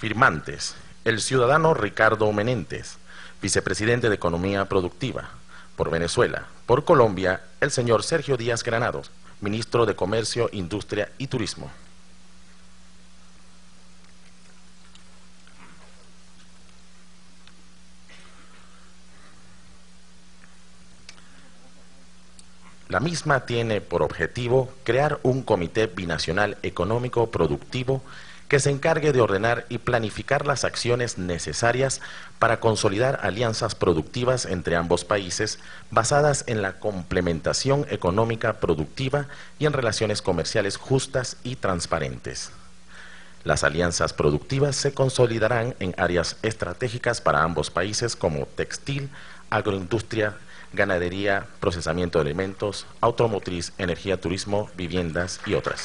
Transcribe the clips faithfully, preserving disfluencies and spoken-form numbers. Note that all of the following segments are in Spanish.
Firmantes: el ciudadano Ricardo Menéndez, vicepresidente de Economía Productiva, por Venezuela. Por Colombia, el señor Sergio Díaz Granados, ministro de Comercio, Industria y Turismo. La misma tiene por objetivo crear un comité binacional económico productivo que se encargue de ordenar y planificar las acciones necesarias para consolidar alianzas productivas entre ambos países basadas en la complementación económica productiva y en relaciones comerciales justas y transparentes. Las alianzas productivas se consolidarán en áreas estratégicas para ambos países como textil, agroindustria, ganadería, procesamiento de alimentos, automotriz, energía, turismo, viviendas y otras.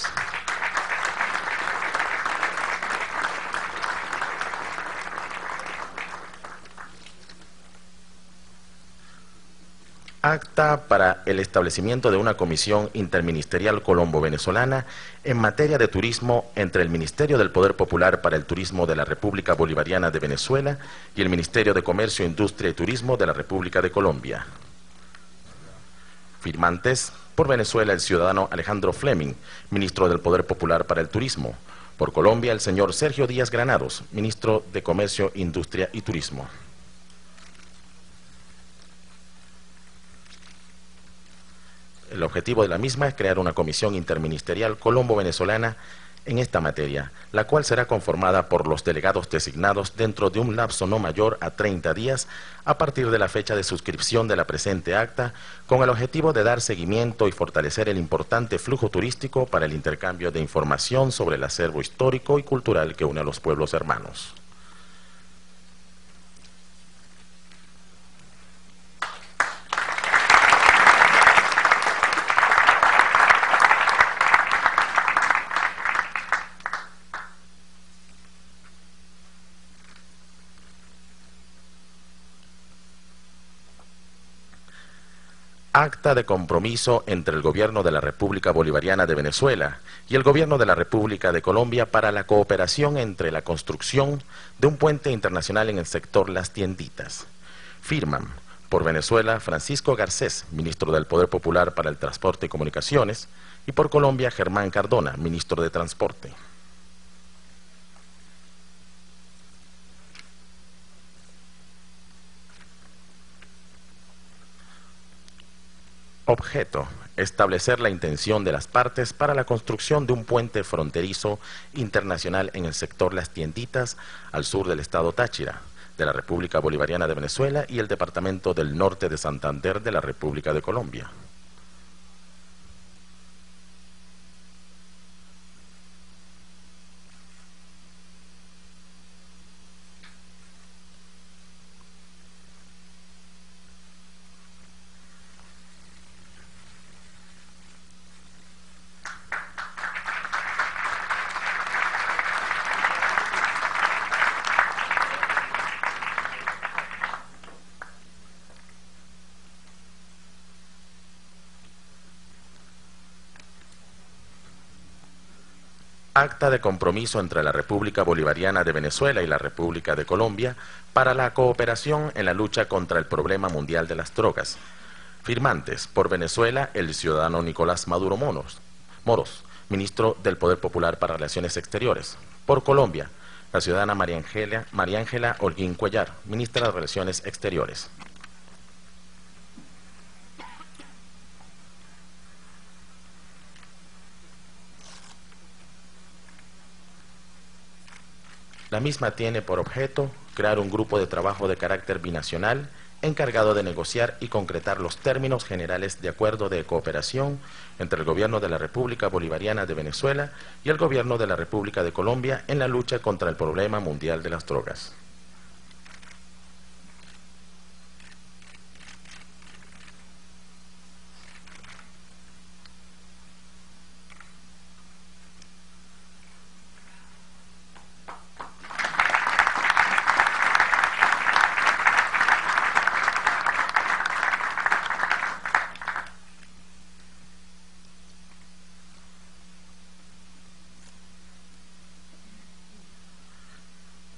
Acta para el establecimiento de una comisión interministerial colombo-venezolana en materia de turismo entre el Ministerio del Poder Popular para el Turismo de la República Bolivariana de Venezuela y el Ministerio de Comercio, Industria y Turismo de la República de Colombia. Firmantes: por Venezuela, el ciudadano Alejandro Fleming, ministro del Poder Popular para el Turismo. Por Colombia, el señor Sergio Díaz Granados, ministro de Comercio, Industria y Turismo. El objetivo de la misma es crear una comisión interministerial colombo-venezolana en esta materia, la cual será conformada por los delegados designados dentro de un lapso no mayor a treinta días a partir de la fecha de suscripción de la presente acta, con el objetivo de dar seguimiento y fortalecer el importante flujo turístico para el intercambio de información sobre el acervo histórico y cultural que une a los pueblos hermanos. Acta de compromiso entre el Gobierno de la República Bolivariana de Venezuela y el Gobierno de la República de Colombia para la cooperación entre la construcción de un puente internacional en el sector Las Tienditas. Firman: por Venezuela, Francisco Garcés, ministro del Poder Popular para el Transporte y Comunicaciones, y por Colombia, Germán Cardona, ministro de Transporte. Objeto: establecer la intención de las partes para la construcción de un puente fronterizo internacional en el sector Las Tienditas, al sur del estado Táchira, de la República Bolivariana de Venezuela y el departamento del Norte de Santander de la República de Colombia. Acta de compromiso entre la República Bolivariana de Venezuela y la República de Colombia para la cooperación en la lucha contra el problema mundial de las drogas. Firmantes: por Venezuela, el ciudadano Nicolás Maduro Moros, Moros, ministro del Poder Popular para Relaciones Exteriores. Por Colombia, la ciudadana María Ángela, María Ángela Holguín Cuellar, ministra de Relaciones Exteriores. La misma tiene por objeto crear un grupo de trabajo de carácter binacional encargado de negociar y concretar los términos generales de acuerdo de cooperación entre el Gobierno de la República Bolivariana de Venezuela y el Gobierno de la República de Colombia en la lucha contra el problema mundial de las drogas.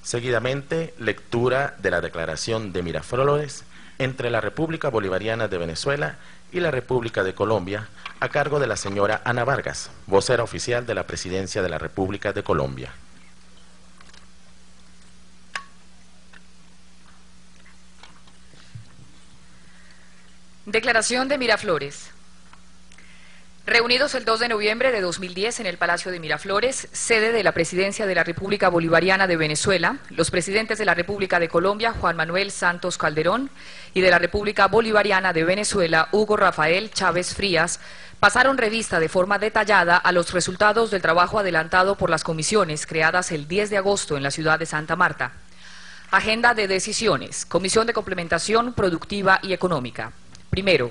Seguidamente, lectura de la Declaración de Miraflores entre la República Bolivariana de Venezuela y la República de Colombia, a cargo de la señora Ana Vargas, vocera oficial de la Presidencia de la República de Colombia. Declaración de Miraflores. Reunidos el dos de noviembre de dos mil diez en el Palacio de Miraflores, sede de la Presidencia de la República Bolivariana de Venezuela, los presidentes de la República de Colombia, Juan Manuel Santos Calderón, y de la República Bolivariana de Venezuela, Hugo Rafael Chávez Frías, pasaron revista de forma detallada a los resultados del trabajo adelantado por las comisiones creadas el diez de agosto en la ciudad de Santa Marta. Agenda de decisiones. Comisión de Complementación Productiva y Económica. Primero,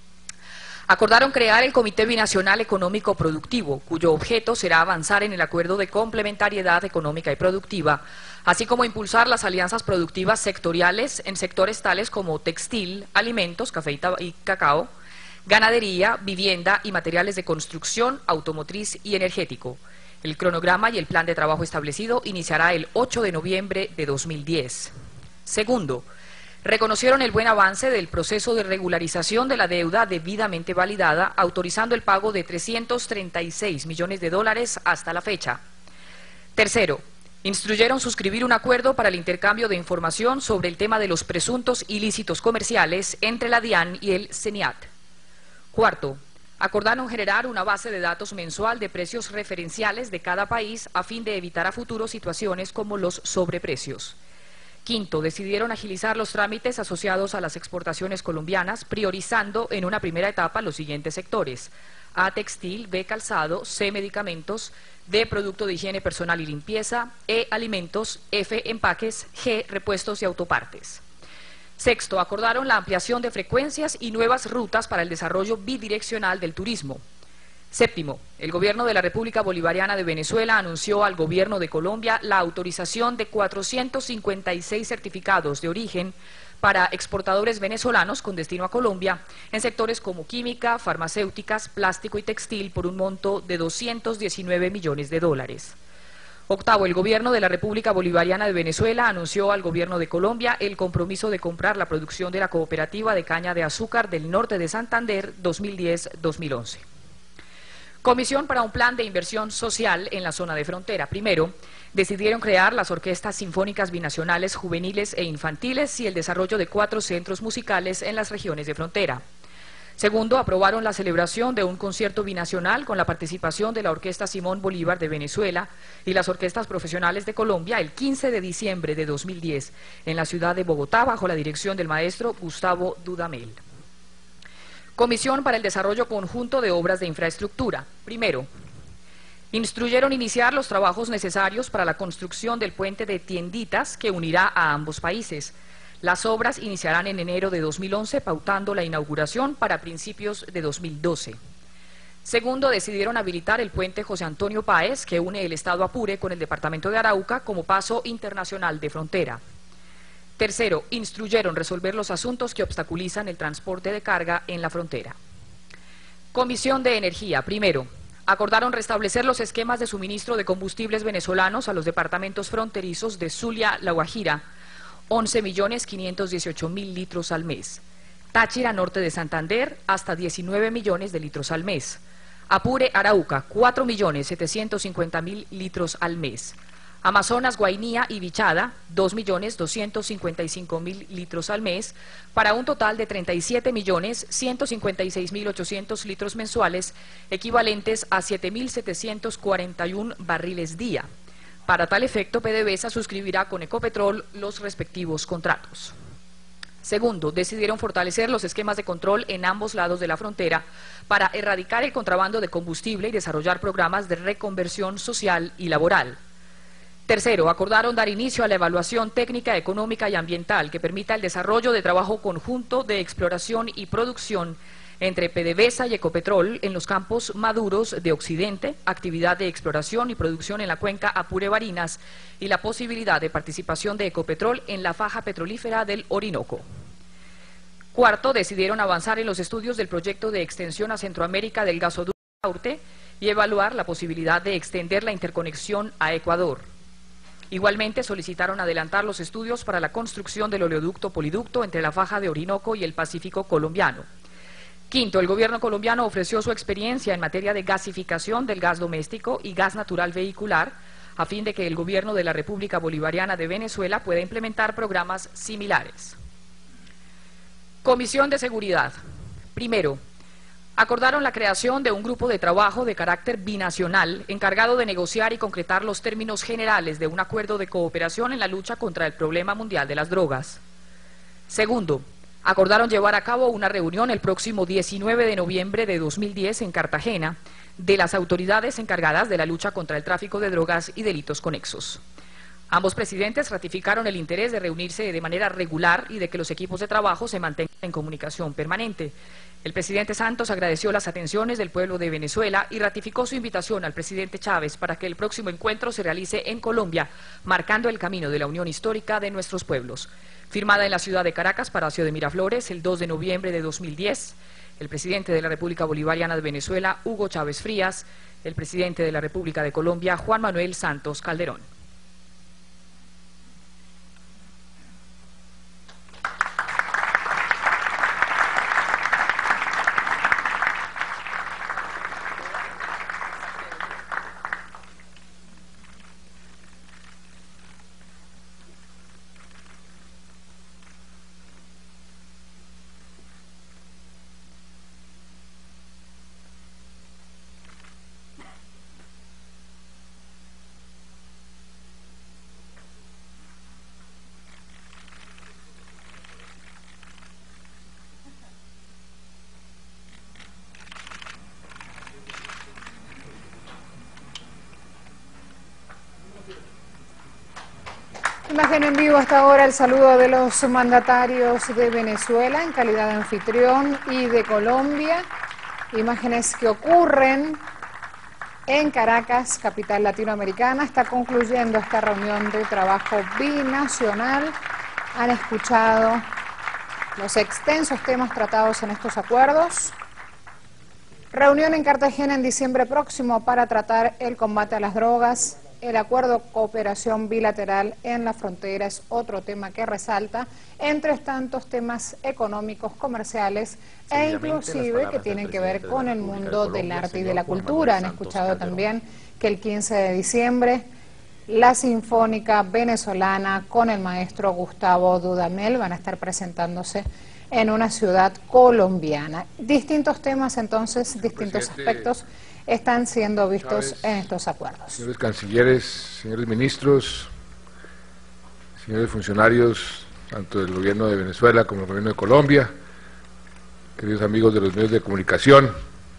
acordaron crear el Comité Binacional Económico Productivo, cuyo objeto será avanzar en el acuerdo de complementariedad económica y productiva, así como impulsar las alianzas productivas sectoriales en sectores tales como textil, alimentos, café y cacao, ganadería, vivienda y materiales de construcción, automotriz y energético. El cronograma y el plan de trabajo establecido iniciará el ocho de noviembre de dos mil diez. Segundo, reconocieron el buen avance del proceso de regularización de la deuda debidamente validada, autorizando el pago de trescientos treinta y seis millones de dólares hasta la fecha. Tercero, instruyeron suscribir un acuerdo para el intercambio de información sobre el tema de los presuntos ilícitos comerciales entre la DIAN y el CENIAT. Cuarto, acordaron generar una base de datos mensual de precios referenciales de cada país a fin de evitar a futuro situaciones como los sobreprecios. Quinto, decidieron agilizar los trámites asociados a las exportaciones colombianas, priorizando en una primera etapa los siguientes sectores: A, textil; B, calzado; C, medicamentos; D, producto de higiene personal y limpieza; E, alimentos; F, empaques; G, repuestos y autopartes. Sexto, acordaron la ampliación de frecuencias y nuevas rutas para el desarrollo bidireccional del turismo. Séptimo, el Gobierno de la República Bolivariana de Venezuela anunció al Gobierno de Colombia la autorización de cuatrocientos cincuenta y seis certificados de origen para exportadores venezolanos con destino a Colombia en sectores como química, farmacéuticas, plástico y textil por un monto de doscientos diecinueve millones de dólares. Octavo, el Gobierno de la República Bolivariana de Venezuela anunció al Gobierno de Colombia el compromiso de comprar la producción de la Cooperativa de Caña de Azúcar del Norte de Santander dos mil diez a dos mil once. Comisión para un plan de inversión social en la zona de frontera. Primero, decidieron crear las orquestas sinfónicas binacionales juveniles e infantiles y el desarrollo de cuatro centros musicales en las regiones de frontera. Segundo, aprobaron la celebración de un concierto binacional con la participación de la Orquesta Simón Bolívar de Venezuela y las orquestas profesionales de Colombia el quince de diciembre de dos mil diez en la ciudad de Bogotá bajo la dirección del maestro Gustavo Dudamel. Comisión para el Desarrollo Conjunto de Obras de Infraestructura. Primero, instruyeron iniciar los trabajos necesarios para la construcción del puente de Tienditas que unirá a ambos países. Las obras iniciarán en enero de dos mil once, pautando la inauguración para principios de dos mil doce. Segundo, decidieron habilitar el puente José Antonio Páez, que une el estado Apure con el departamento de Arauca como paso internacional de frontera. Tercero, instruyeron resolver los asuntos que obstaculizan el transporte de carga en la frontera. Comisión de Energía. Primero, acordaron restablecer los esquemas de suministro de combustibles venezolanos a los departamentos fronterizos de Zulia, La Guajira, once millones quinientos dieciocho mil litros al mes; Táchira, norte de Santander, hasta diecinueve millones de litros al mes; Apure, Arauca, cuatro millones setecientos cincuenta mil litros al mes; Amazonas, Guainía y Vichada, dos millones doscientos cincuenta y cinco mil litros al mes, para un total de treinta y siete millones ciento cincuenta y seis mil ochocientos litros mensuales, equivalentes a siete mil setecientos cuarenta y uno barriles día. Para tal efecto, PDVSA suscribirá con Ecopetrol los respectivos contratos. Segundo, decidieron fortalecer los esquemas de control en ambos lados de la frontera para erradicar el contrabando de combustible y desarrollar programas de reconversión social y laboral. Tercero, acordaron dar inicio a la evaluación técnica, económica y ambiental que permita el desarrollo de trabajo conjunto de exploración y producción entre PDVSA y Ecopetrol en los campos maduros de Occidente, actividad de exploración y producción en la cuenca Apure-Barinas y la posibilidad de participación de Ecopetrol en la faja petrolífera del Orinoco. Cuarto, decidieron avanzar en los estudios del proyecto de extensión a Centroamérica del gasoducto Aurte y evaluar la posibilidad de extender la interconexión a Ecuador. Igualmente solicitaron adelantar los estudios para la construcción del oleoducto poliducto entre la faja de Orinoco y el Pacífico colombiano. Quinto, el gobierno colombiano ofreció su experiencia en materia de gasificación del gas doméstico y gas natural vehicular, a fin de que el gobierno de la República Bolivariana de Venezuela pueda implementar programas similares. Comisión de Seguridad. Primero, acordaron la creación de un grupo de trabajo de carácter binacional encargado de negociar y concretar los términos generales de un acuerdo de cooperación en la lucha contra el problema mundial de las drogas. Segundo, acordaron llevar a cabo una reunión el próximo diecinueve de noviembre de dos mil diez en Cartagena de las autoridades encargadas de la lucha contra el tráfico de drogas y delitos conexos. Ambos presidentes ratificaron el interés de reunirse de manera regular y de que los equipos de trabajo se mantengan en comunicación permanente. El presidente Santos agradeció las atenciones del pueblo de Venezuela y ratificó su invitación al presidente Chávez para que el próximo encuentro se realice en Colombia, marcando el camino de la unión histórica de nuestros pueblos. Firmada en la ciudad de Caracas, Palacio de Miraflores, el dos de noviembre de dos mil diez, el presidente de la República Bolivariana de Venezuela, Hugo Chávez Frías, el presidente de la República de Colombia, Juan Manuel Santos Calderón. Imagen en vivo hasta ahora, el saludo de los mandatarios de Venezuela en calidad de anfitrión y de Colombia. Imágenes que ocurren en Caracas, capital latinoamericana. Está concluyendo esta reunión de trabajo binacional. Han escuchado los extensos temas tratados en estos acuerdos. Reunión en Cartagena en diciembre próximo para tratar el combate a las drogas. El acuerdo cooperación bilateral en la frontera es otro tema que resalta, entre tantos temas económicos, comerciales e inclusive que tienen que ver con el mundo del arte y de la cultura. Han escuchado también que el quince de diciembre la Sinfónica Venezolana con el maestro Gustavo Dudamel van a estar presentándose en una ciudad colombiana. Distintos temas entonces, distintos aspectos están siendo vistos Chávez, en estos acuerdos. Señores cancilleres, señores ministros, señores funcionarios, tanto del gobierno de Venezuela como del gobierno de Colombia, queridos amigos de los medios de comunicación,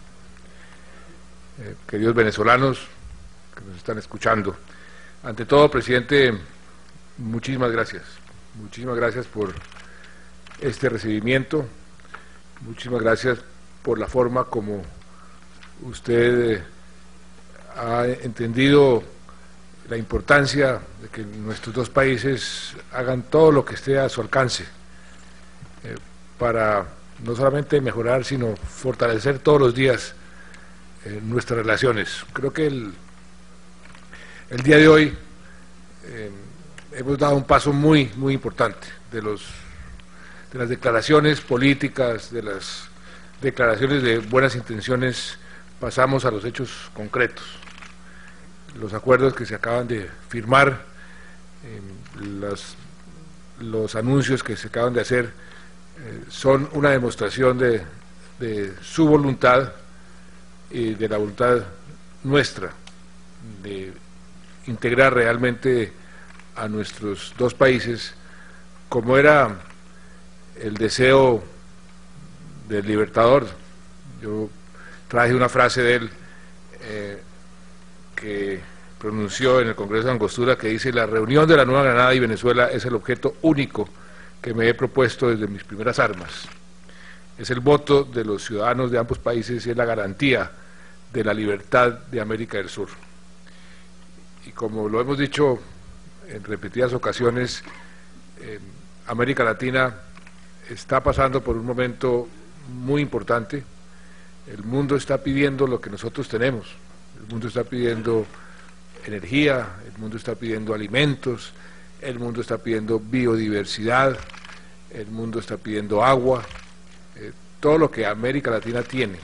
eh, queridos venezolanos que nos están escuchando. Ante todo, presidente, muchísimas gracias. Muchísimas gracias por este recibimiento. Muchísimas gracias por la forma como usted eh, ha entendido la importancia de que nuestros dos países hagan todo lo que esté a su alcance eh, para no solamente mejorar, sino fortalecer todos los días eh, nuestras relaciones. Creo que el, el día de hoy eh, hemos dado un paso muy, muy importante de, los, de las declaraciones políticas, de las declaraciones de buenas intenciones. Pasamos a los hechos concretos. Los acuerdos que se acaban de firmar, eh, los, los anuncios que se acaban de hacer, eh, son una demostración de, de su voluntad y de la voluntad nuestra de integrar realmente a nuestros dos países, como era el deseo del Libertador. Yo traje una frase de él eh, que pronunció en el Congreso de Angostura, que dice: la reunión de la Nueva Granada y Venezuela es el objeto único que me he propuesto desde mis primeras armas. Es el voto de los ciudadanos de ambos países y es la garantía de la libertad de América del Sur. Y como lo hemos dicho en repetidas ocasiones, eh, América Latina está pasando por un momento muy importante. El mundo está pidiendo lo que nosotros tenemos. El mundo está pidiendo energía, el mundo está pidiendo alimentos, el mundo está pidiendo biodiversidad, el mundo está pidiendo agua, eh, todo lo que América Latina tiene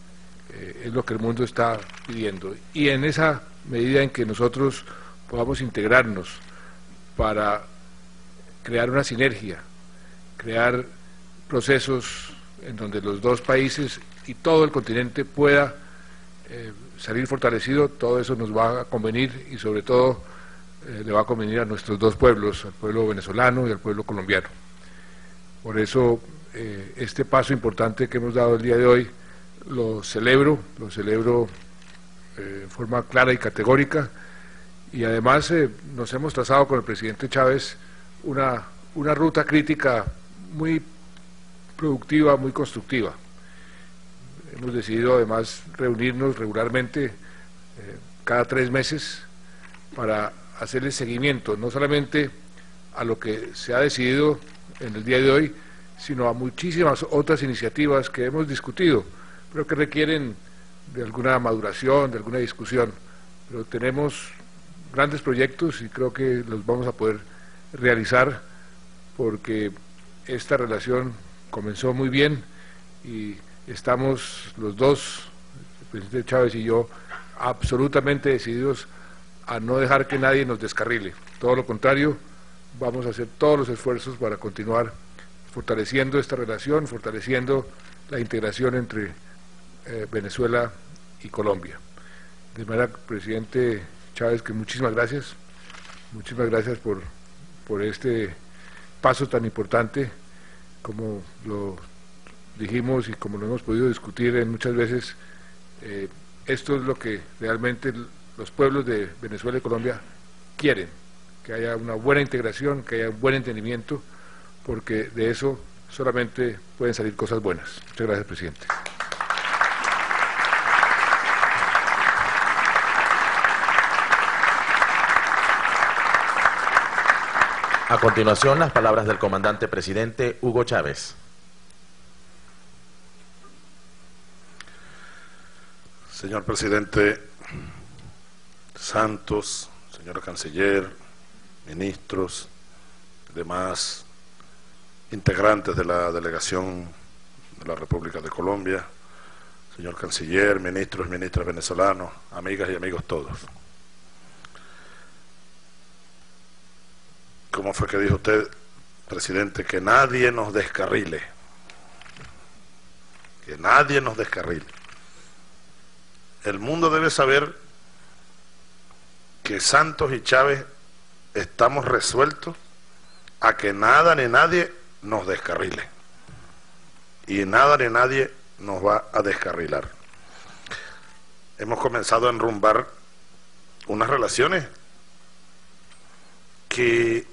eh, es lo que el mundo está pidiendo. Y en esa medida en que nosotros podamos integrarnos para crear una sinergia, crear procesos en donde los dos países y todo el continente pueda eh, salir fortalecido, todo eso nos va a convenir y sobre todo eh, le va a convenir a nuestros dos pueblos, al pueblo venezolano y al pueblo colombiano. Por eso eh, este paso importante que hemos dado el día de hoy lo celebro, lo celebro eh, en forma clara y categórica, y además eh, nos hemos trazado con el presidente Chávez una, una ruta crítica muy productiva, muy constructiva. Hemos decidido además reunirnos regularmente eh, cada tres meses para hacerle seguimiento, no solamente a lo que se ha decidido en el día de hoy, sino a muchísimas otras iniciativas que hemos discutido, pero que requieren de alguna maduración, de alguna discusión. Pero tenemos grandes proyectos y creo que los vamos a poder realizar porque esta relación comenzó muy bien y estamos los dos, el presidente Chávez y yo, absolutamente decididos a no dejar que nadie nos descarrile. Todo lo contrario, vamos a hacer todos los esfuerzos para continuar fortaleciendo esta relación, fortaleciendo la integración entre eh, Venezuela y Colombia. De manera, presidente Chávez, que muchísimas gracias, muchísimas gracias por, por este paso tan importante, como lo dijimos y como lo hemos podido discutir en muchas veces. Eh, esto es lo que realmente los pueblos de Venezuela y Colombia quieren, que haya una buena integración, que haya un buen entendimiento, porque de eso solamente pueden salir cosas buenas. Muchas gracias, presidente. A continuación, las palabras del comandante presidente Hugo Chávez. Señor presidente Santos, señora canciller, ministros, demás integrantes de la delegación de la República de Colombia, señor canciller, ministros y ministras venezolanos, amigas y amigos todos. ¿Cómo fue que dijo usted, presidente? Que nadie nos descarrile. Que nadie nos descarrile. El mundo debe saber que Santos y Chávez estamos resueltos a que nada ni nadie nos descarrile. Y nada ni nadie nos va a descarrilar. Hemos comenzado a enrumbar unas relaciones que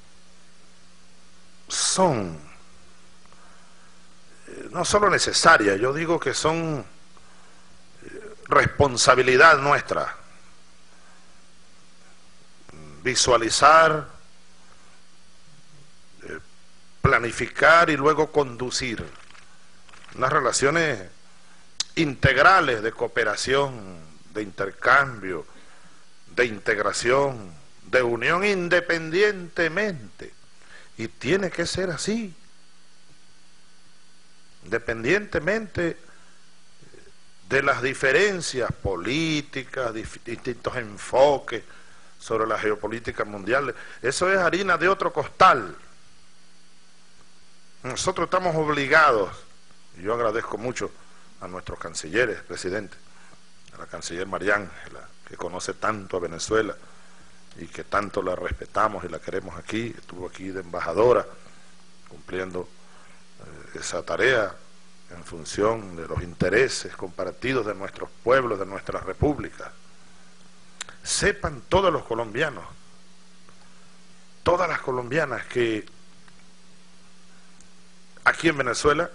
son eh, no solo necesarias, yo digo que son eh, responsabilidad nuestra. Visualizar, eh, planificar y luego conducir unas relaciones integrales de cooperación, de intercambio, de integración, de unión independientemente. Y tiene que ser así, independientemente de las diferencias políticas, distintos enfoques sobre la geopolítica mundial. Eso es harina de otro costal. Nosotros estamos obligados, y yo agradezco mucho a nuestros cancilleres, presidente, a la canciller María Ángela, que conoce tanto a Venezuela y que tanto la respetamos y la queremos aquí, estuvo aquí de embajadora cumpliendo eh, esa tarea en función de los intereses compartidos de nuestros pueblos, de nuestras repúblicas. Sepan todos los colombianos, todas las colombianas, que aquí en Venezuela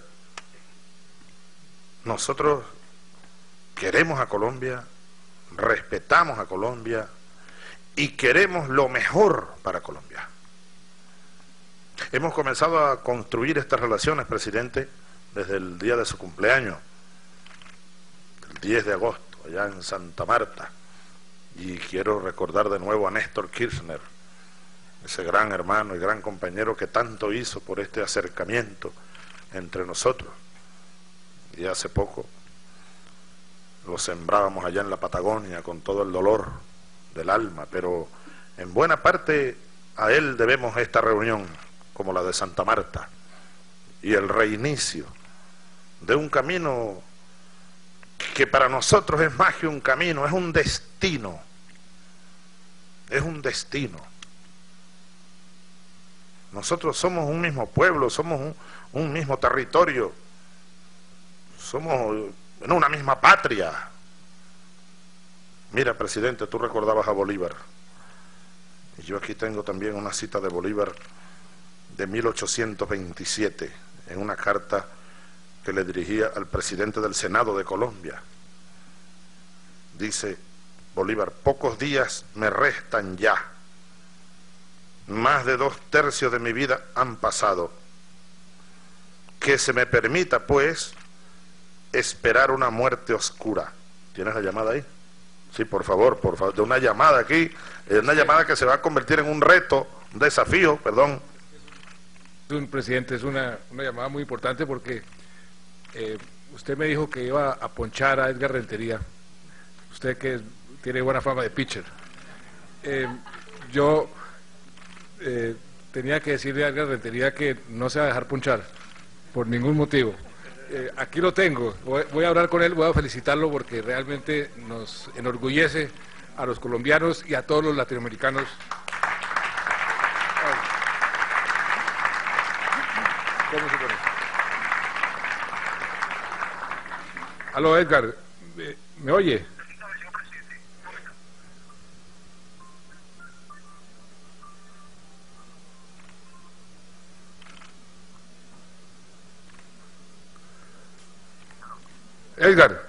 nosotros queremos a Colombia, respetamos a Colombia y queremos lo mejor para Colombia. Hemos comenzado a construir estas relaciones, presidente, desde el día de su cumpleaños, el diez de agosto, allá en Santa Marta, Y quiero recordar de nuevo a Néstor Kirchner, ese gran hermano y gran compañero que tanto hizo por este acercamiento entre nosotros. Y hace poco lo sembrábamos allá en la Patagonia con todo el dolor del alma, pero en buena parte a él debemos esta reunión, como la de Santa Marta, y el reinicio de un camino que para nosotros es más que un camino, es un destino, es un destino. Nosotros somos un mismo pueblo, somos un, un mismo territorio, somos en una misma patria. Mira, presidente, tú recordabas a Bolívar, y yo aquí tengo también una cita de Bolívar de mil ochocientos veintisiete, en una carta que le dirigía al presidente del Senado de Colombia. Dice Bolívar: pocos días me restan ya, más de dos tercios de mi vida han pasado, que se me permita pues esperar una muerte oscura. ¿Tienes la llamada ahí? Sí, por favor, por favor, de una llamada aquí, es una llamada que se va a convertir en un reto, un desafío, perdón. Un presidente, es una, una llamada muy importante porque eh, usted me dijo que iba a ponchar a Edgar Rentería, usted que tiene buena fama de pitcher. Eh, yo eh, tenía que decirle a Edgar Rentería que no se va a dejar ponchar por ningún motivo. Eh, aquí lo tengo, voy, voy a hablar con él, voy a felicitarlo porque realmente nos enorgullece a los colombianos y a todos los latinoamericanos. ¿Cómo se pone? Aló, Edgar, ¿me, me oye? Edgar.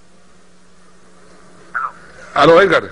Aló, Edgar.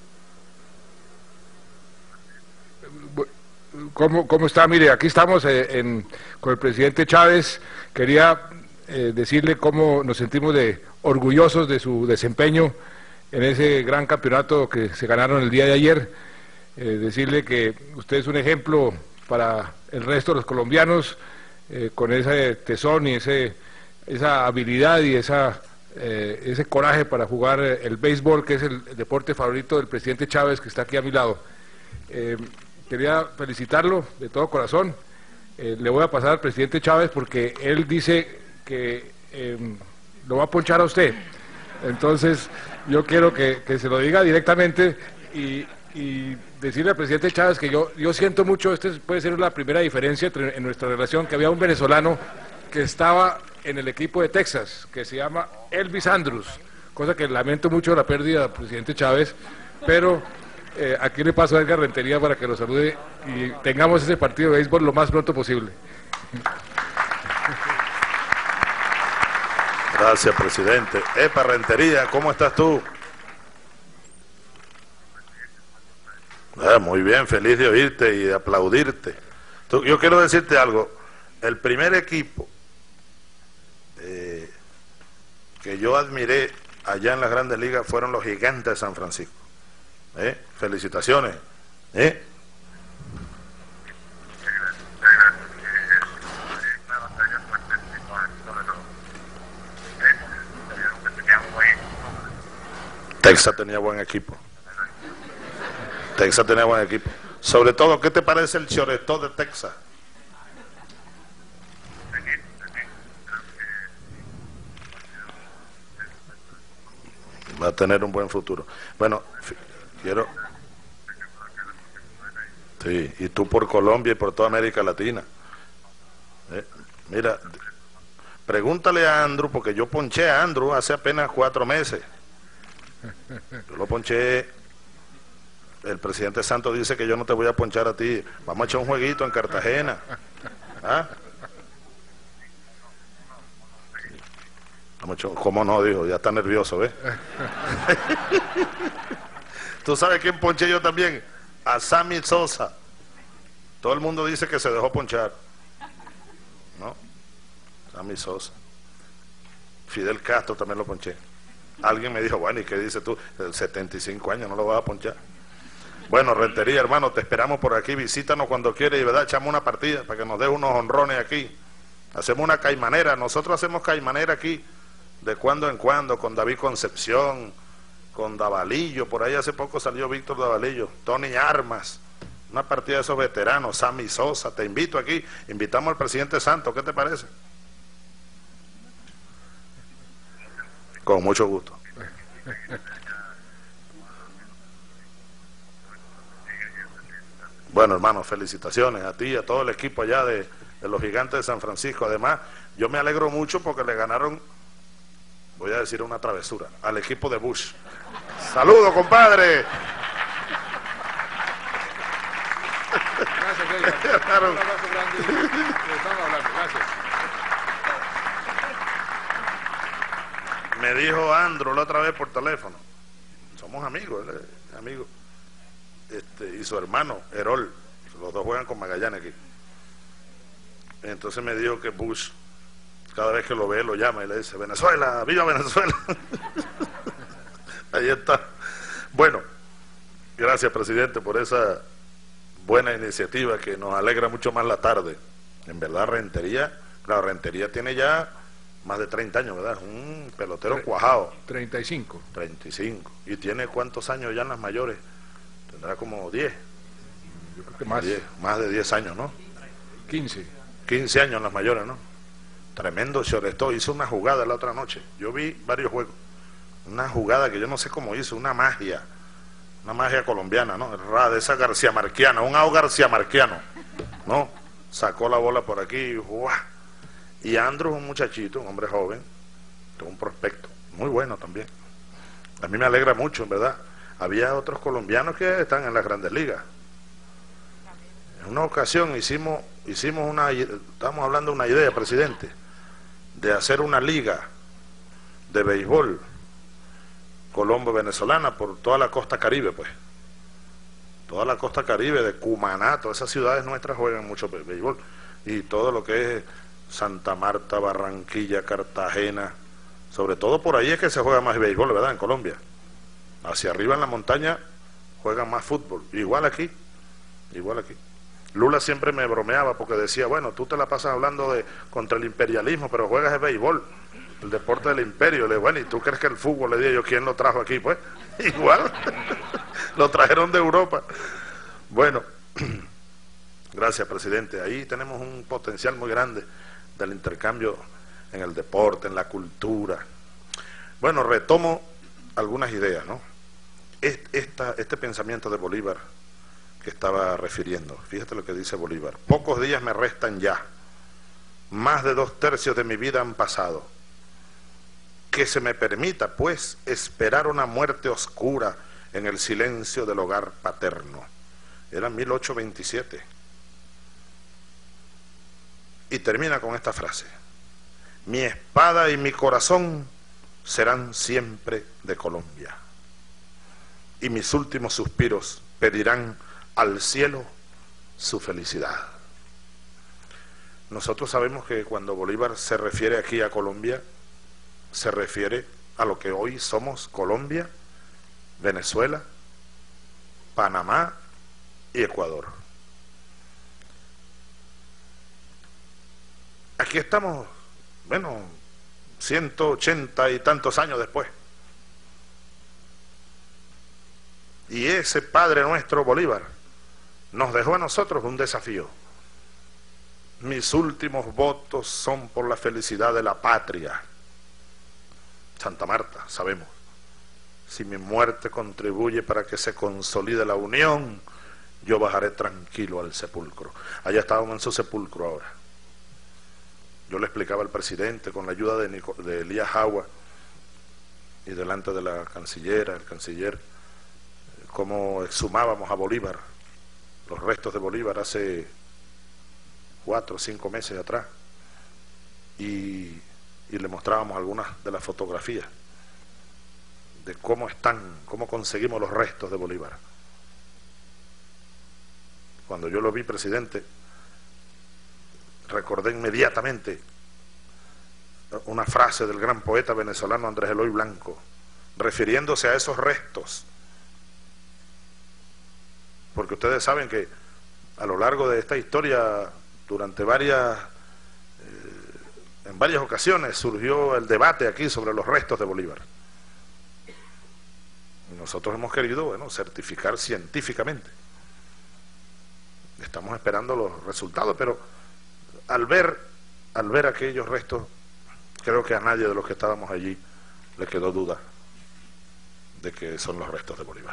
¿Cómo, cómo está? Mire, aquí estamos eh, en, con el presidente Chávez. Quería eh, decirle cómo nos sentimos de orgullosos de su desempeño en ese gran campeonato que se ganaron el día de ayer. Eh, decirle que usted es un ejemplo para el resto de los colombianos, eh, con ese tesón y ese, esa habilidad y esa, eh, ese coraje para jugar el béisbol, que es el, el deporte favorito del presidente Chávez, que está aquí a mi lado. Eh, Quería felicitarlo de todo corazón. Eh, le voy a pasar al presidente Chávez porque él dice que eh, lo va a ponchar a usted. Entonces, yo quiero que, que se lo diga directamente y, y decirle al presidente Chávez que yo, yo siento mucho, esta puede ser la primera diferencia entre, en nuestra relación, que había un venezolano que estaba en el equipo de Texas, que se llama Elvis Andrus, cosa que lamento mucho la pérdida del presidente Chávez, pero... Eh, aquí le paso a Edgar Rentería para que lo salude y tengamos ese partido de béisbol lo más pronto posible. Gracias, presidente. Epa, Rentería, ¿cómo estás tú? Ah, muy bien, feliz de oírte y de aplaudirte. Tú, yo quiero decirte algo. El primer equipo eh, que yo admiré allá en las Grandes Ligas fueron los Gigantes de San Francisco. ¿Eh? Felicitaciones. ¿Eh? Texas tenía buen equipo. Texas tenía buen equipo. Sobre todo, ¿qué te parece el shortstop de Texas? Va a tener un buen futuro. Bueno, quiero... Sí, y tú por Colombia y por toda América Latina. Eh, mira, pregúntale a Andrew, porque yo ponché a Andrew hace apenas cuatro meses. Yo lo ponché. El presidente Santos dice que yo no te voy a ponchar a ti. Vamos a echar un jueguito en Cartagena. ¿Ah? Vamos a echar... ¿Cómo no? Dijo, ya está nervioso, ¿ves? ¿Tú sabes quién ponché yo también? A Sammy Sosa. Todo el mundo dice que se dejó ponchar. ¿No? Sammy Sosa. Fidel Castro también lo ponché. Alguien me dijo, bueno, ¿y qué dices tú? setenta y cinco años, no lo vas a ponchar. Bueno, Rentería, hermano, te esperamos por aquí, visítanos cuando quieras y, ¿verdad?, echamos una partida para que nos dé unos honrones aquí. Hacemos una caimanera, nosotros hacemos caimanera aquí, de cuando en cuando, con David Concepción, con Davalillo, por ahí hace poco salió Víctor Davalillo, Tony Armas, una partida de esos veteranos, Sammy Sosa, te invito aquí, invitamos al presidente Santos, ¿qué te parece? Con mucho gusto. Bueno, hermano, felicitaciones a ti y a todo el equipo allá de, de los Gigantes de San Francisco. Además, yo me alegro mucho porque le ganaron, voy a decir una travesura, al equipo de Bush. ¡Saludos, compadre! Gracias, Edgar. Un abrazo grande. Estamos hablando. Gracias. Me dijo Andro la otra vez por teléfono, somos amigos, él es amigo, este, y su hermano, Herol, los dos juegan con Magallanes aquí. Entonces me dijo que Bush, cada vez que lo ve, lo llama y le dice, Venezuela, viva Venezuela. Ahí está. Bueno, gracias, presidente, por esa buena iniciativa que nos alegra mucho más la tarde. En verdad, Rentería, claro, Rentería tiene ya más de treinta años, ¿verdad? Un pelotero Tre cuajado. treinta y cinco. treinta y cinco. ¿Y tiene cuántos años ya en las mayores? Tendrá como diez. Yo creo que más. diez, más de diez años, ¿no? quince. quince años en las mayores, ¿no? Tremendo shortstop. Hizo una jugada la otra noche. Yo vi varios juegos. Una jugada que yo no sé cómo hizo, una magia. Una magia colombiana, ¿no? De esa García Marquiana, un ao García Marquiano, ¿no? Sacó la bola por aquí, ¡guau! Y Andrew es un muchachito, un hombre joven, un prospecto, muy bueno también. A mí me alegra mucho, en verdad. Había otros colombianos que están en las grandes ligas. En una ocasión hicimos, hicimos una, estamos hablando de una idea, presidente, de hacer una liga de béisbol colombo-venezolana por toda la costa caribe, pues. Toda la costa caribe, de Cumaná, todas esas ciudades nuestras juegan mucho béisbol. Y todo lo que es Santa Marta, Barranquilla, Cartagena, sobre todo por ahí es que se juega más béisbol, ¿verdad? En Colombia. Hacia arriba en la montaña juegan más fútbol. Igual aquí, igual aquí. Lula siempre me bromeaba porque decía, bueno, tú te la pasas hablando de contra el imperialismo, pero juegas el béisbol, el deporte del imperio. Le digo, bueno, ¿y tú crees que el fútbol? Le digo yo, ¿quién lo trajo aquí? Pues, igual, lo trajeron de Europa. Bueno, gracias, presidente. Ahí tenemos un potencial muy grande del intercambio en el deporte, en la cultura. Bueno, retomo algunas ideas, ¿no? Esta, este pensamiento de Bolívar que estaba refiriendo, fíjate lo que dice Bolívar: pocos días me restan ya, más de dos tercios de mi vida han pasado, que se me permita, pues, esperar una muerte oscura en el silencio del hogar paterno. Era mil ochocientos veintisiete. Y termina con esta frase: mi espada y mi corazón serán siempre de Colombia, y mis últimos suspiros pedirán al cielo su felicidad. Nosotros sabemos que cuando Bolívar se refiere aquí a Colombia, se refiere a lo que hoy somos Colombia, Venezuela, Panamá y Ecuador. Aquí estamos, bueno, ciento ochenta y tantos años después. Y ese padre nuestro, Bolívar, nos dejó a nosotros un desafío. Mis últimos votos son por la felicidad de la patria. Santa Marta, sabemos. Si mi muerte contribuye para que se consolide la unión, yo bajaré tranquilo al sepulcro. Allá estábamos en su sepulcro ahora. Yo le explicaba al presidente, con la ayuda de, Nico, de Elías Agua, y delante de la cancillera, el canciller, cómo exhumábamos a Bolívar, los restos de Bolívar hace cuatro o cinco meses atrás, y, y le mostrábamos algunas de las fotografías de cómo están, cómo conseguimos los restos de Bolívar. Cuando yo lo vi, presidente, recordé inmediatamente una frase del gran poeta venezolano Andrés Eloy Blanco, refiriéndose a esos restos, porque ustedes saben que a lo largo de esta historia, durante varias, eh, en varias ocasiones surgió el debate aquí sobre los restos de Bolívar. Y nosotros hemos querido, bueno, certificar científicamente. Estamos esperando los resultados, pero al ver, al ver aquellos restos, creo que a nadie de los que estábamos allí le quedó duda de que son los restos de Bolívar.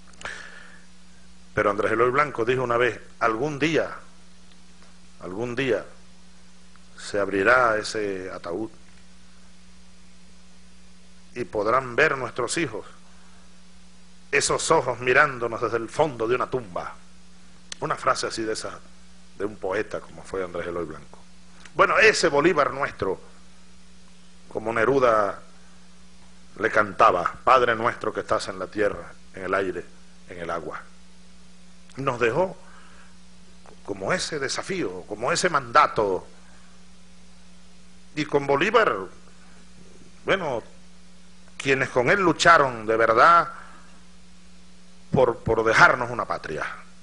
Pero Andrés Eloy Blanco dijo una vez, algún día, algún día se abrirá ese ataúd y podrán ver nuestros hijos esos ojos mirándonos desde el fondo de una tumba. Una frase así de esa, de un poeta como fue Andrés Eloy Blanco. Bueno, ese Bolívar nuestro, como Neruda le cantaba, Padre nuestro que estás en la tierra, en el aire, en el agua, nos dejó como ese desafío, como ese mandato. Y con Bolívar, bueno, quienes con él lucharon de verdad por, por dejarnos una patria.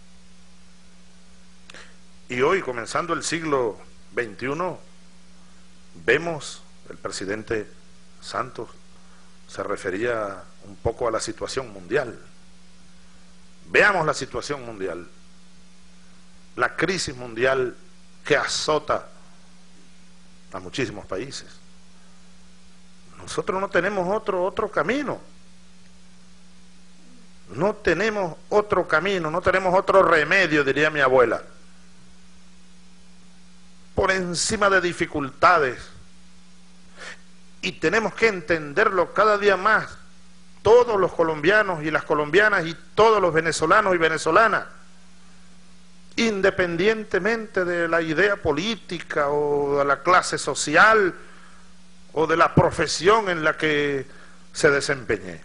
Y hoy, comenzando el siglo veintiuno, vemos, el presidente Santos se refería un poco a la situación mundial. Veamos la situación mundial, la crisis mundial que azota a muchísimos países. Nosotros no tenemos otro, otro camino, no tenemos otro camino, no tenemos otro remedio, diría mi abuela. Por encima de dificultades, y tenemos que entenderlo cada día más, todos los colombianos y las colombianas y todos los venezolanos y venezolanas, independientemente de la idea política o de la clase social o de la profesión en la que se desempeñe.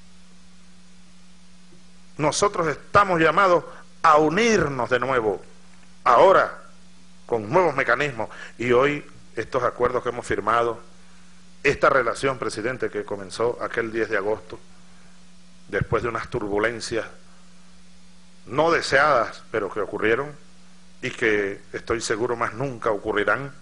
Nosotros estamos llamados a unirnos de nuevo, ahora, con nuevos mecanismos, y hoy estos acuerdos que hemos firmado, esta relación, presidente, que comenzó aquel diez de agosto, después de unas turbulencias no deseadas, pero que ocurrieron, y que estoy seguro más nunca ocurrirán,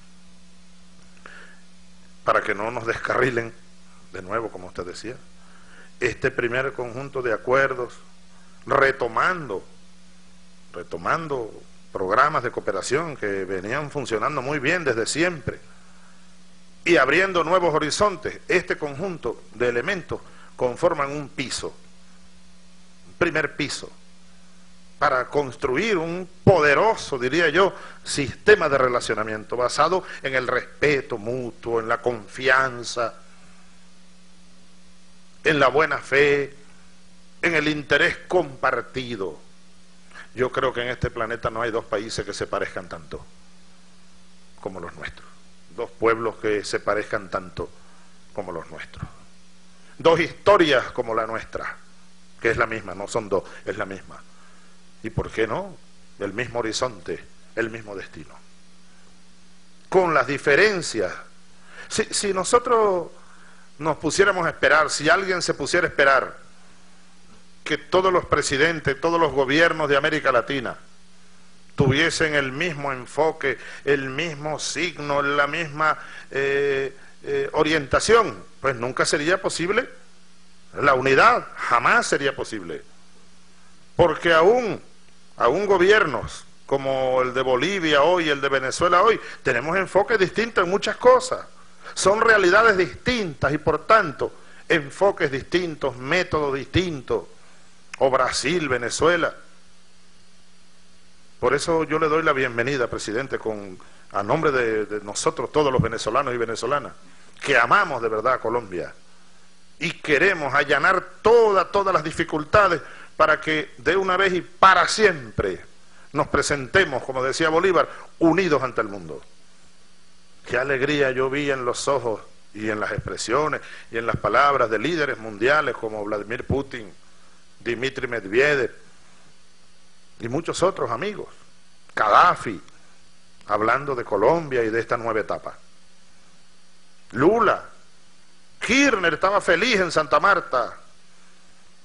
para que no nos descarrilen, de nuevo, como usted decía, este primer conjunto de acuerdos, retomando, retomando programas de cooperación que venían funcionando muy bien desde siempre y abriendo nuevos horizontes. Este conjunto de elementos conforman un piso, un primer piso, para construir un poderoso, diría yo, sistema de relacionamiento basado en el respeto mutuo, en la confianza, en la buena fe, en el interés compartido. Yo creo que en este planeta no hay dos países que se parezcan tanto como los nuestros, dos pueblos que se parezcan tanto como los nuestros, dos historias como la nuestra, que es la misma, no son dos, es la misma. ¿Y por qué no? El mismo horizonte, el mismo destino, con las diferencias. Si, si nosotros nos pusiéramos a esperar, si alguien se pusiera a esperar que todos los presidentes, todos los gobiernos de América Latina tuviesen el mismo enfoque, el mismo signo, la misma eh, eh, orientación, pues nunca sería posible la unidad, jamás sería posible. Porque aún, aún gobiernos como el de Bolivia hoy, el de Venezuela hoy, tenemos enfoques distintos en muchas cosas, son realidades distintas y por tanto enfoques distintos, métodos distintos. O Brasil, Venezuela. Por eso yo le doy la bienvenida, presidente, con, a nombre de, de nosotros, todos los venezolanos y venezolanas, que amamos de verdad a Colombia y queremos allanar todas, todas las dificultades para que de una vez y para siempre nos presentemos, como decía Bolívar, unidos ante el mundo. Qué alegría yo vi en los ojos y en las expresiones y en las palabras de líderes mundiales como Vladimir Putin, Dmitry Medvedev y muchos otros amigos, Gaddafi, hablando de Colombia y de esta nueva etapa. Lula, Kirchner estaba feliz en Santa Marta,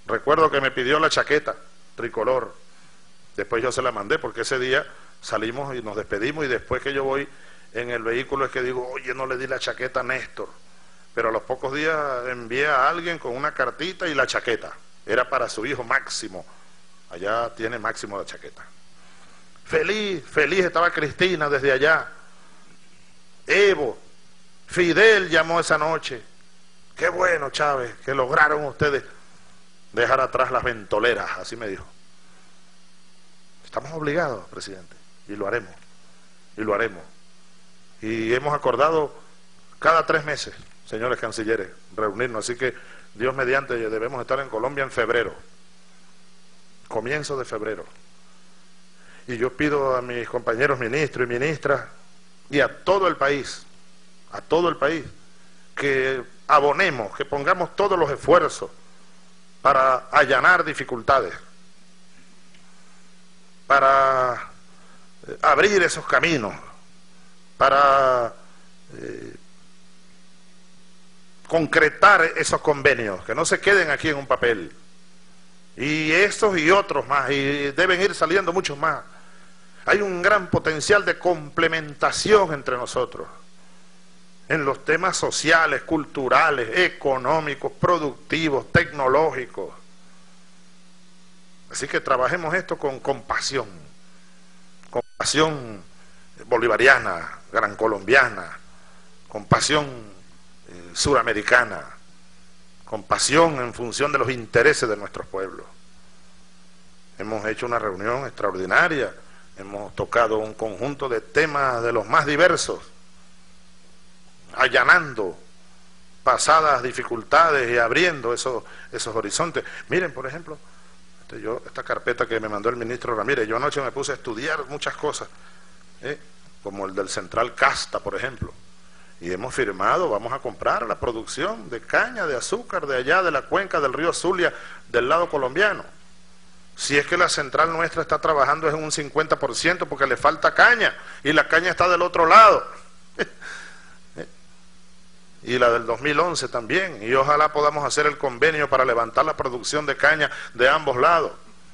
Recuerdo que me pidió la chaqueta tricolor. Después yo se la mandé porque ese día salimos y nos despedimos y después que yo voy en el vehículo es que digo, oye, no le di la chaqueta a Néstor. Pero a los pocos días envié a alguien con una cartita y la chaqueta. Era para su hijo Máximo. Allá tiene Máximo la chaqueta. Feliz, feliz estaba Cristina desde allá. Evo, Fidel llamó esa noche. Qué bueno, Chávez, que lograron ustedes dejar atrás las ventoleras, así me dijo. Estamos obligados, presidente, y lo haremos, y lo haremos. Y hemos acordado cada tres meses, señores cancilleres, reunirnos, así que Dios mediante debemos estar en Colombia en febrero, comienzo de febrero. Y yo pido a mis compañeros ministros y ministras y a todo el país, a todo el país, que abonemos, que pongamos todos los esfuerzos para allanar dificultades, para eh, abrir esos caminos, para eh, concretar esos convenios, que no se queden aquí en un papel. Y estos y otros más, y deben ir saliendo muchos más. Hay un gran potencial de complementación entre nosotros, en los temas sociales, culturales, económicos, productivos, tecnológicos. Así que trabajemos esto con compasión, compasión bolivariana, gran colombiana, compasión eh, suramericana, compasión en función de los intereses de nuestros pueblos. Hemos hecho una reunión extraordinaria, hemos tocado un conjunto de temas de los más diversos, allanando pasadas dificultades y abriendo esos, esos horizontes. Miren, por ejemplo, este, yo, esta carpeta que me mandó el ministro Ramírez, yo anoche me puse a estudiar muchas cosas, ¿eh? como el del Central Casta, por ejemplo, y hemos firmado, vamos a comprar la producción de caña de azúcar de allá de la cuenca del río Zulia, del lado colombiano. Si es que la central nuestra está trabajando en un cincuenta por ciento porque le falta caña, y la caña está del otro lado. Y la del dos mil once también, y ojalá podamos hacer el convenio para levantar la producción de caña de ambos lados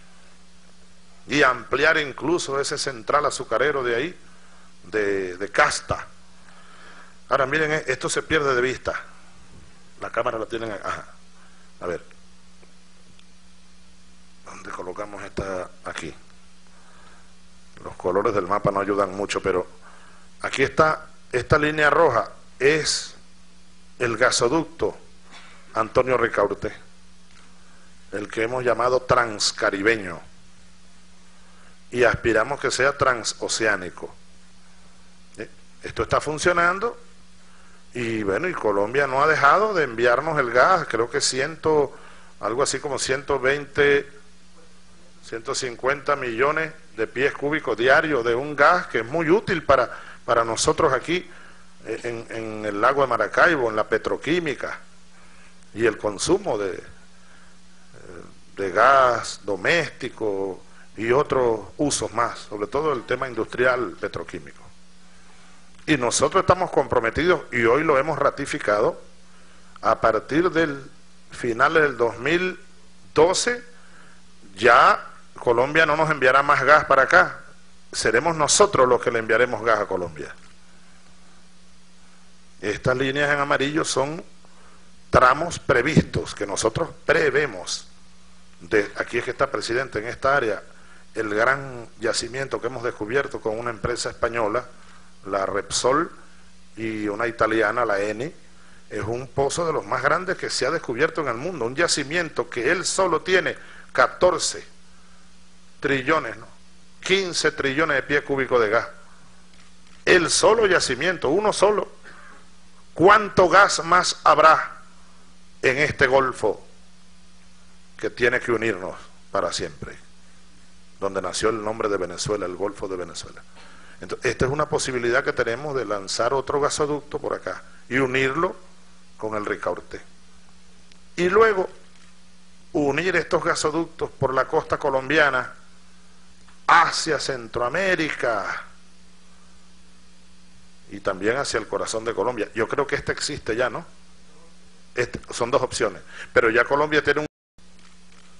y ampliar incluso ese central azucarero de ahí, de, de Casta. Ahora miren, esto se pierde de vista, la cámara la tienen, ajá. A ver, ¿dónde colocamos esta? Aquí. Los colores del mapa no ayudan mucho, pero aquí está, esta línea roja es el gasoducto Antonio Ricaurte, el que hemos llamado transcaribeño, y aspiramos que sea transoceánico. ¿Eh? Esto está funcionando, y bueno, y Colombia no ha dejado de enviarnos el gas, creo que ciento, algo así como ciento veinte, ciento cincuenta millones de pies cúbicos diarios de un gas que es muy útil para, para nosotros aquí, En, en el lago de Maracaibo, en la petroquímica, y el consumo de, de gas doméstico y otros usos más, sobre todo el tema industrial petroquímico. Y nosotros estamos comprometidos, y hoy lo hemos ratificado, a partir del final del dos mil doce, ya Colombia no nos enviará más gas para acá, seremos nosotros los que le enviaremos gas a Colombia. Estas líneas en amarillo son tramos previstos que nosotros prevemos. De, aquí es que está, presidente, en esta área, el gran yacimiento que hemos descubierto con una empresa española, la Repsol, y una italiana, la Eni, es un pozo de los más grandes que se ha descubierto en el mundo, un yacimiento que él solo tiene catorce trillones, ¿no? quince trillones de pies cúbicos de gas. El solo yacimiento, uno solo. ¿Cuánto gas más habrá en este golfo que tiene que unirnos para siempre? Donde nació el nombre de Venezuela, el Golfo de Venezuela. Entonces, esta es una posibilidad que tenemos de lanzar otro gasoducto por acá y unirlo con el Ricaurte. Y luego unir estos gasoductos por la costa colombiana hacia Centroamérica y también hacia el corazón de Colombia. Yo creo que este existe ya, ¿no? Este, son dos opciones, pero ya Colombia tiene un...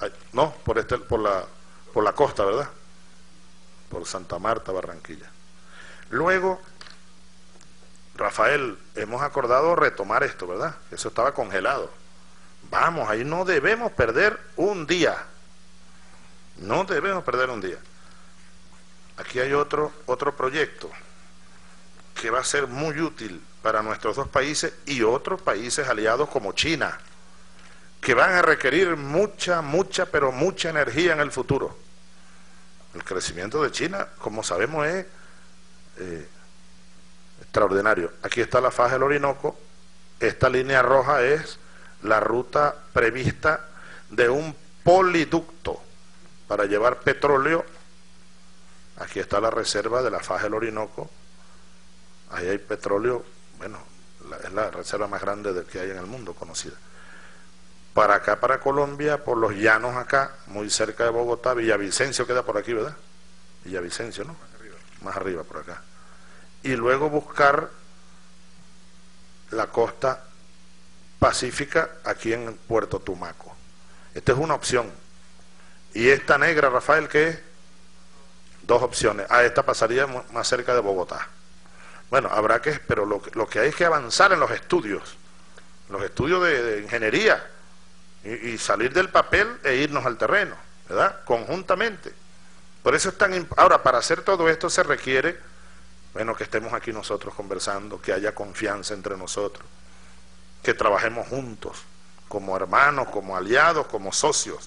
no, por, este, por, la, por la costa, ¿verdad? Por Santa Marta, Barranquilla. Luego, Rafael, hemos acordado retomar esto, ¿verdad? Eso estaba congelado. Vamos, ahí no debemos perder un día. No debemos perder un día. Aquí hay otro, otro proyecto que va a ser muy útil para nuestros dos países y otros países aliados como China, que van a requerir mucha, mucha, pero mucha energía en el futuro. El crecimiento de China, como sabemos, es eh, extraordinario. Aquí está la faja del Orinoco. Esta línea roja es la ruta prevista de un poliducto para llevar petróleo. Aquí está la reserva de la faja del Orinoco. Ahí hay petróleo, bueno, la, es la reserva más grande de que hay en el mundo conocida. Para acá, para Colombia, por los llanos acá, muy cerca de Bogotá, Villavicencio queda por aquí, ¿verdad? Villavicencio, ¿no? Más arriba, más arriba por acá. Y luego buscar la costa pacífica aquí en Puerto Tumaco. Esta es una opción. Y esta negra, Rafael, ¿qué es? Dos opciones. Ah, esta pasaría más cerca de Bogotá. Bueno, habrá que, pero lo, lo que hay es que avanzar en los estudios, los estudios de, de ingeniería, y, y salir del papel e irnos al terreno, ¿verdad? Conjuntamente. Por eso es tan... Ahora, para hacer todo esto se requiere, bueno, que estemos aquí nosotros conversando, que haya confianza entre nosotros, que trabajemos juntos, como hermanos, como aliados, como socios.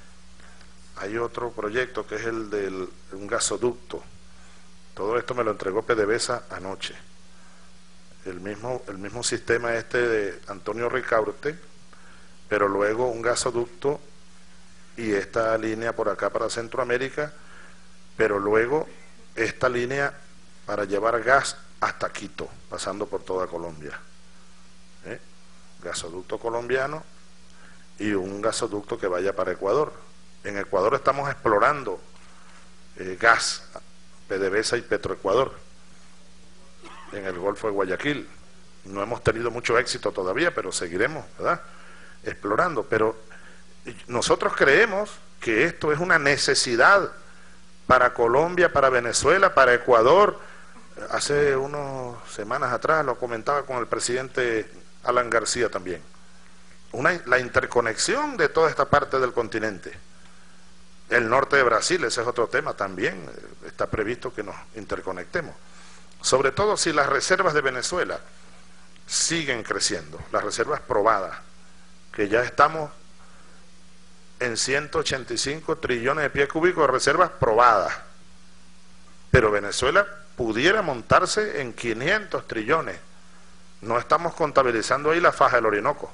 Hay otro proyecto que es el de un gasoducto. Todo esto me lo entregó PDVSA anoche. El mismo, el mismo sistema este de Antonio Ricaurte, pero luego un gasoducto y esta línea por acá para Centroamérica, pero luego esta línea para llevar gas hasta Quito, pasando por toda Colombia. ¿Eh? Gasoducto colombiano y un gasoducto que vaya para Ecuador. En Ecuador estamos explorando eh, gas, PDVSA y Petroecuador, en el Golfo de Guayaquil. No hemos tenido mucho éxito todavía, pero seguiremos, ¿verdad?, explorando. Pero nosotros creemos que esto es una necesidad para Colombia, para Venezuela, para Ecuador. Hace unas semanas atrás lo comentaba con el presidente Alan García también. Una, la interconexión de toda esta parte del continente. El norte de Brasil, ese es otro tema también, está previsto que nos interconectemos. Sobre todo si las reservas de Venezuela siguen creciendo, las reservas probadas, que ya estamos en ciento ochenta y cinco trillones de pies cúbicos de reservas probadas, pero Venezuela pudiera montarse en quinientos trillones. No estamos contabilizando ahí la faja del Orinoco.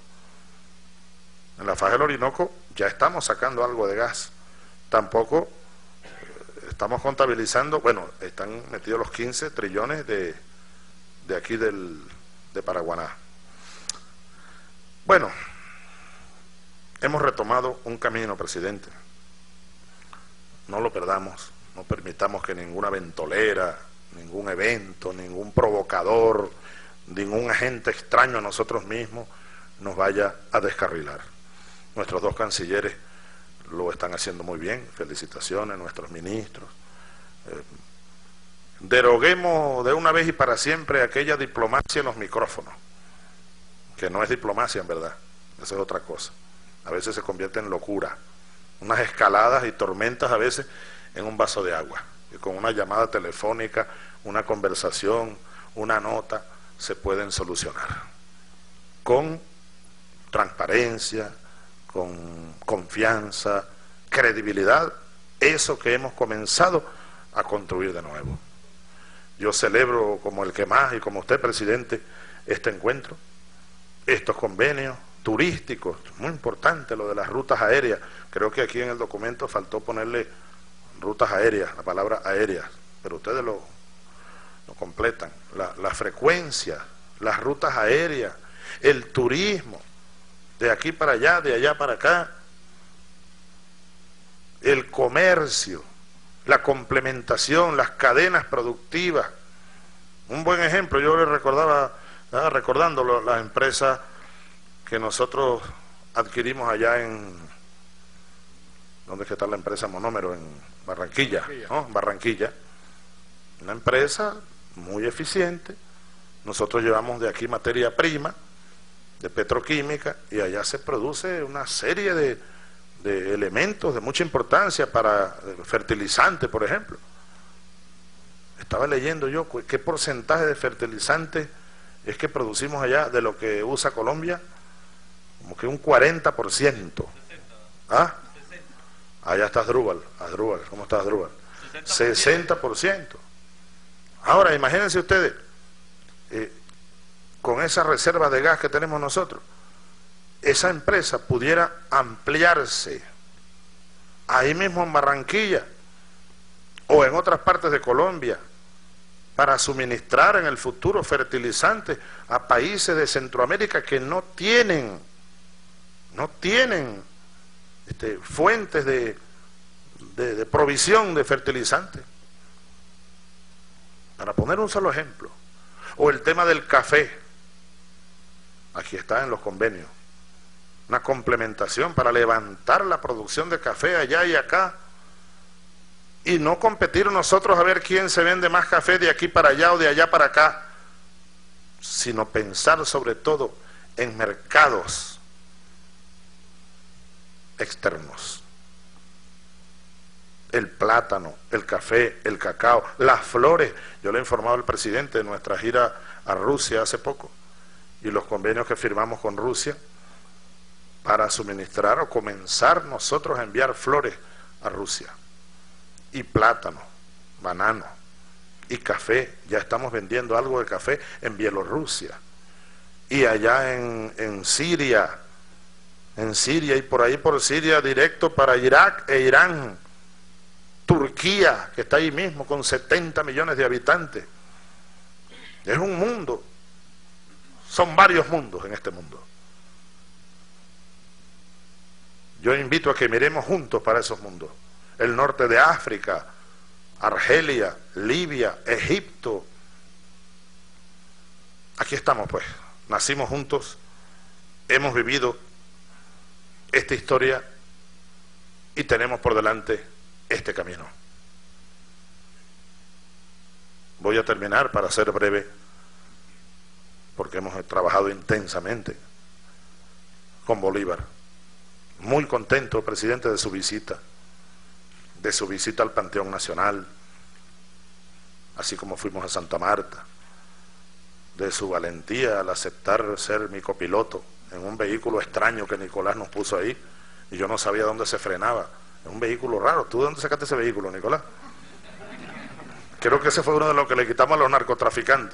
En la faja del Orinoco ya estamos sacando algo de gas. Tampoco estamos contabilizando, bueno, están metidos los quince trillones de, de aquí del, de Paraguaná. Bueno, hemos retomado un camino, presidente. No lo perdamos, no permitamos que ninguna ventolera, ningún evento, ningún provocador, ningún agente extraño a nosotros mismos nos vaya a descarrilar. Nuestros dos cancilleres lo están haciendo muy bien, felicitaciones a nuestros ministros. Eh, deroguemos de una vez y para siempre aquella diplomacia en los micrófonos, que no es diplomacia en verdad, esa es otra cosa. A veces se convierte en locura, unas escaladas y tormentas a veces en un vaso de agua, y con una llamada telefónica, una conversación, una nota, se pueden solucionar, con transparencia, con confianza, credibilidad, eso que hemos comenzado a construir de nuevo. Yo celebro como el que más y como usted, presidente, este encuentro, estos convenios turísticos, muy importante lo de las rutas aéreas. Creo que aquí en el documento faltó ponerle rutas aéreas, la palabra aéreas, pero ustedes lo, lo completan. La, la frecuencia, las rutas aéreas, el turismo, de aquí para allá, de allá para acá, el comercio, la complementación, las cadenas productivas. Un buen ejemplo, yo le recordaba, ¿verdad?, recordando lo, las empresas que nosotros adquirimos allá en, ¿Dónde es que está la empresa Monómero? En Barranquilla, ¿no? Barranquilla. Una empresa muy eficiente. Nosotros llevamos de aquí materia prima, de petroquímica, y allá se produce una serie de, de elementos de mucha importancia para fertilizantes, por ejemplo. Estaba leyendo yo qué porcentaje de fertilizantes es que producimos allá de lo que usa Colombia, como que un cuarenta por ciento. ¿Ah? Allá está Asdrúbal. Asdrúbal, ¿cómo está Asdrúbal? sesenta por ciento. Ahora, imagínense ustedes, eh, con esa reserva de gas que tenemos nosotros, esa empresa pudiera ampliarse ahí mismo en Barranquilla o en otras partes de Colombia para suministrar en el futuro fertilizantes a países de Centroamérica que no tienen, no tienen este, fuentes de, de, de provisión de fertilizantes. Para poner un solo ejemplo. O el tema del café. Aquí está en los convenios. Una complementación para levantar la producción de café allá y acá. Y no competir nosotros a ver quién se vende más café de aquí para allá o de allá para acá. Sino pensar sobre todo en mercados externos. El plátano, el café, el cacao, las flores. Yo le he informado al presidente de nuestra gira a Rusia hace poco y los convenios que firmamos con Rusia para suministrar o comenzar nosotros a enviar flores a Rusia. Y plátano, banano y café. Ya estamos vendiendo algo de café en Bielorrusia. Y allá en, en Siria, en Siria y por ahí por Siria directo para Irak e Irán. Turquía, que está ahí mismo con setenta millones de habitantes. Es un mundo, son varios mundos en este mundo. Yo invito a que miremos juntos para esos mundos. El norte de África, Argelia, Libia, Egipto. Aquí estamos pues, nacimos juntos, hemos vivido esta historia y tenemos por delante este camino. Voy a terminar para ser breve, porque hemos trabajado intensamente con Bolívar. Muy contento, presidente, de su visita, de su visita al Panteón Nacional, así como fuimos a Santa Marta, de su valentía al aceptar ser mi copiloto en un vehículo extraño que Nicolás nos puso ahí, y yo no sabía dónde se frenaba. Es un vehículo raro. ¿Tú de dónde sacaste ese vehículo, Nicolás? Creo que ese fue uno de los que le quitamos a los narcotraficantes.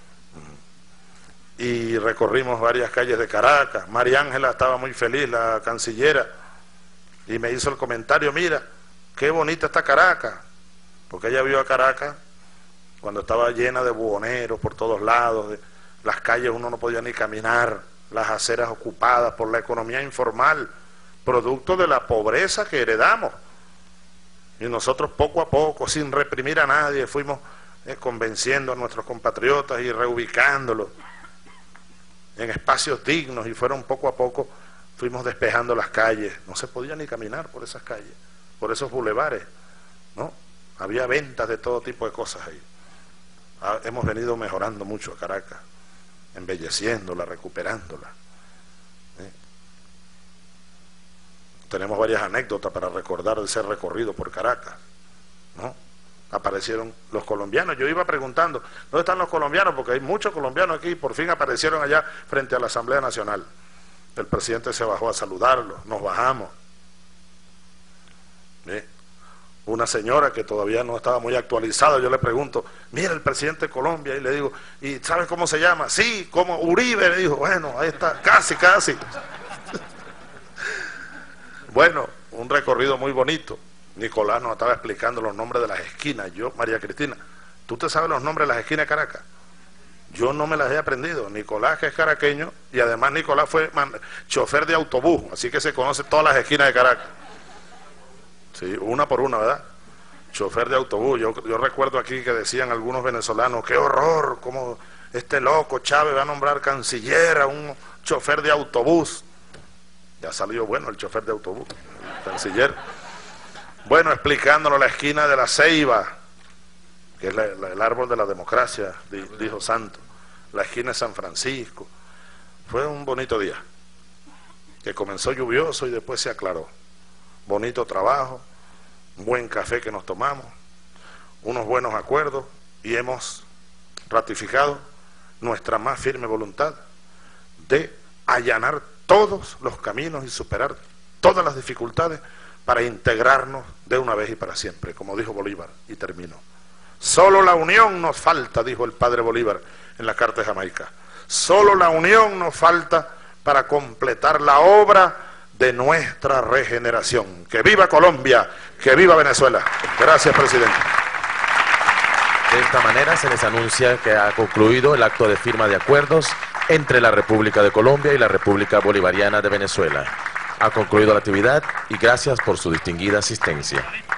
Y recorrimos varias calles de Caracas. María Ángela estaba muy feliz, la cancillera, y me hizo el comentario: mira, qué bonita está Caracas, porque ella vio a Caracas cuando estaba llena de buhoneros por todos lados, de, las calles uno no podía ni caminar, las aceras ocupadas por la economía informal, producto de la pobreza que heredamos. Y nosotros poco a poco, sin reprimir a nadie, fuimos eh, convenciendo a nuestros compatriotas y reubicándolos en espacios dignos, y fueron poco a poco, fuimos despejando las calles. No se podía ni caminar por esas calles, por esos bulevares, ¿no? Había ventas de todo tipo de cosas ahí. Ah, hemos venido mejorando mucho a Caracas, embelleciéndola, recuperándola. ¿eh? Tenemos varias anécdotas para recordar de ese recorrido por Caracas, ¿no? Aparecieron los colombianos. Yo iba preguntando, ¿dónde están los colombianos? Porque hay muchos colombianos aquí, y por fin aparecieron allá frente a la Asamblea Nacional. El presidente se bajó a saludarlos, nos bajamos. ¿eh? Una señora que todavía no estaba muy actualizada, yo le pregunto, mira el presidente de Colombia, y le digo, ¿y sabes cómo se llama? Sí, como Uribe, le dijo. Bueno, ahí está, casi, casi. Bueno, un recorrido muy bonito. Nicolás nos estaba explicando los nombres de las esquinas. Yo, María Cristina, ¿tú te sabes los nombres de las esquinas de Caracas? Yo no me las he aprendido. Nicolás, que es caraqueño, y además Nicolás fue chofer de autobús, así que se conoce todas las esquinas de Caracas. Sí, una por una, ¿verdad? Chofer de autobús. Yo, yo recuerdo aquí que decían algunos venezolanos, qué horror, cómo este loco Chávez va a nombrar canciller a un chofer de autobús. Ya salió bueno el chofer de autobús, el canciller. Bueno, explicándolo la esquina de la Ceiba, que es la, la, el árbol de la democracia, di, dijo Santos, la esquina de San Francisco. Fue un bonito día, que comenzó lluvioso y después se aclaró. Bonito trabajo, buen café que nos tomamos, unos buenos acuerdos, y hemos ratificado nuestra más firme voluntad de allanar todos los caminos y superar todas las dificultades para integrarnos de una vez y para siempre, como dijo Bolívar, y terminó. Solo la unión nos falta, dijo el padre Bolívar en la Carta de Jamaica. Solo la unión nos falta para completar la obra de nuestra regeneración. ¡Que viva Colombia! ¡Que viva Venezuela! Gracias, presidente. De esta manera se les anuncia que ha concluido el acto de firma de acuerdos entre la República de Colombia y la República Bolivariana de Venezuela. Ha concluido la actividad y gracias por su distinguida asistencia.